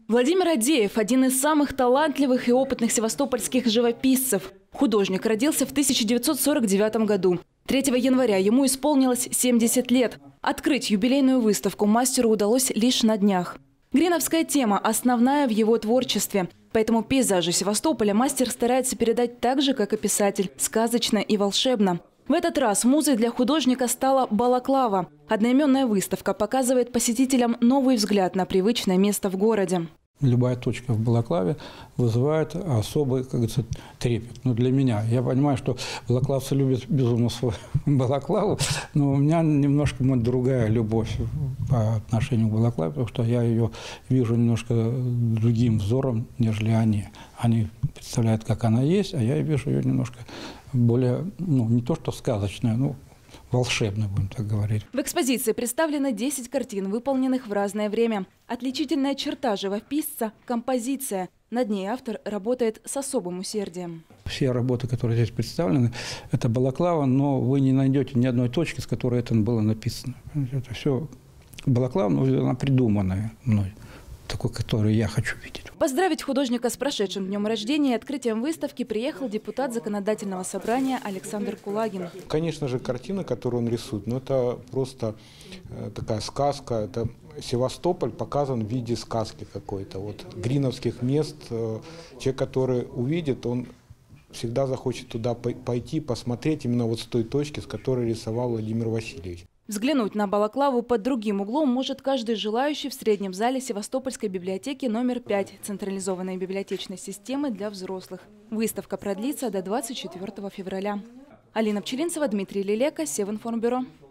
Владимир Адеев – один из самых талантливых и опытных севастопольских живописцев. Художник родился в 1949 году. 3 января ему исполнилось 70 лет. Открыть юбилейную выставку мастеру удалось лишь на днях. Гриновская тема – основная в его творчестве. Поэтому пейзажи Севастополя мастер старается передать так же, как и писатель – сказочно и волшебно. В этот раз музой для художника стала Балаклава. Одноименная выставка показывает посетителям новый взгляд на привычное место в городе. Любая точка в Балаклаве вызывает особый, как говорится, трепет. Но для меня, я понимаю, что балаклавцы любят безумно свою Балаклаву, но у меня немножко другая любовь по отношению к Балаклаве, потому что я ее вижу немножко другим взором, нежели они. Они представляют, как она есть, а я вижу ее немножко более, не то что сказочная, но волшебно, будем так говорить. В экспозиции представлены 10 картин, выполненных в разное время. Отличительная черта живописца – композиция. Над ней автор работает с особым усердием. Все работы, которые здесь представлены, это Балаклава, но вы не найдете ни одной точки, с которой это было написано. Это все Балаклава, но она придуманная мной, такой, который я хочу видеть. Поздравить художника с прошедшим днем рождения и открытием выставки приехал депутат Законодательного собрания Александр Кулагин. Конечно же, картина, которую он рисует, это просто такая сказка. Это Севастополь показан в виде сказки какой-то. Вот гриновских мест. Человек, который увидит, он всегда захочет туда пойти, посмотреть именно вот с той точки, с которой рисовал Владимир Васильевич. Взглянуть на Балаклаву под другим углом может каждый желающий в среднем зале Севастопольской библиотеки номер 5 централизованной библиотечной системы для взрослых. Выставка продлится до 24 февраля. Алина Пчелинцева, Дмитрий Лелека, Севинформбюро.